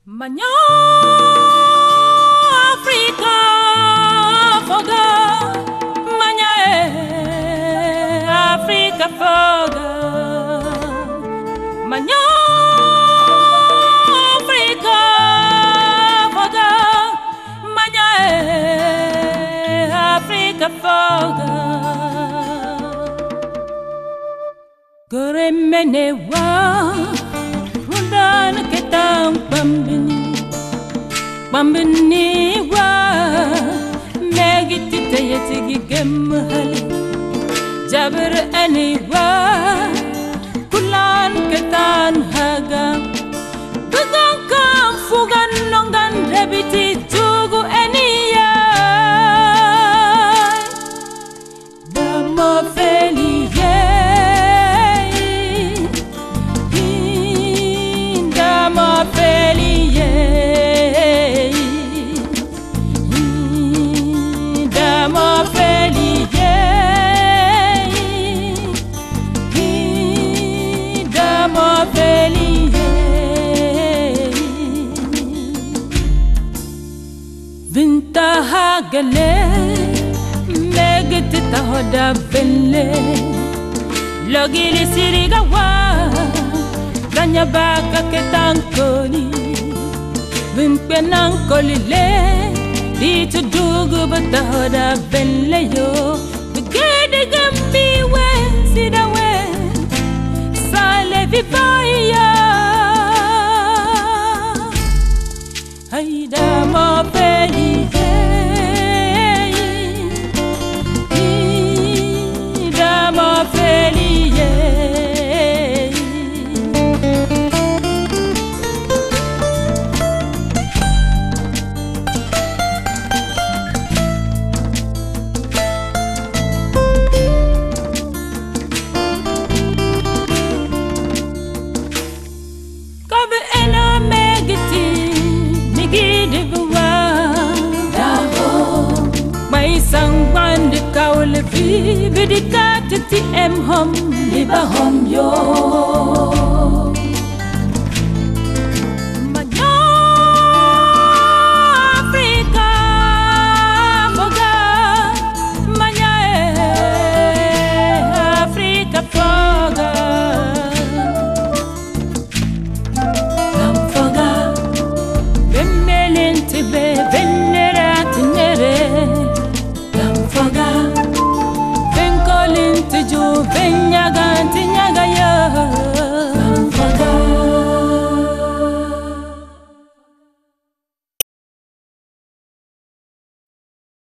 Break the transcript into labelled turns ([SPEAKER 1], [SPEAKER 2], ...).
[SPEAKER 1] Manya Africa foga Manya Africa foga Manya Africa foga Manya Africa foga Gore menewa Rundana ketang Bambini wa Megiti tayetigi gemhali Jabir aniwa Kulan ketan haga Bugan kam fugan nongan rebiti tugu eniya Damo feliye Damo feliye Vinta hagale Megit tahoda belle Logili sirigawa Ganya baka ketankoni Vimpe nankoli le Dito dugu batahoda belle yo Begede gambi we Sida we Sale vivaya Haida mo Vidika titi em hom liba hom yo